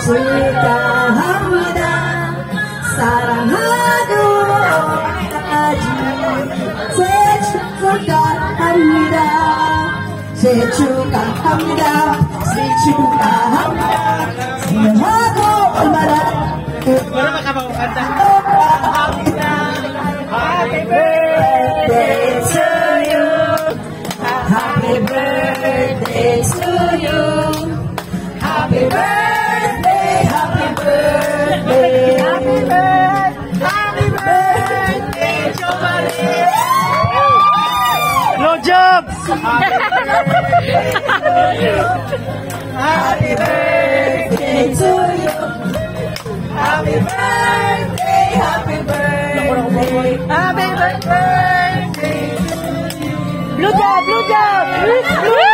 축하합니다. 사랑하고 아주 생일 축하합니다. 생일 축하합니다. 생일 축하합니다. 생일하고 얼마나 Happy birthday to you. Happy birthday to you. Happy birthday, happy birthday, happy birthday, Giovanni. No job. Happy birthday to you. Happy birthday, happy birthday, happy birthday. Blue job, blue job.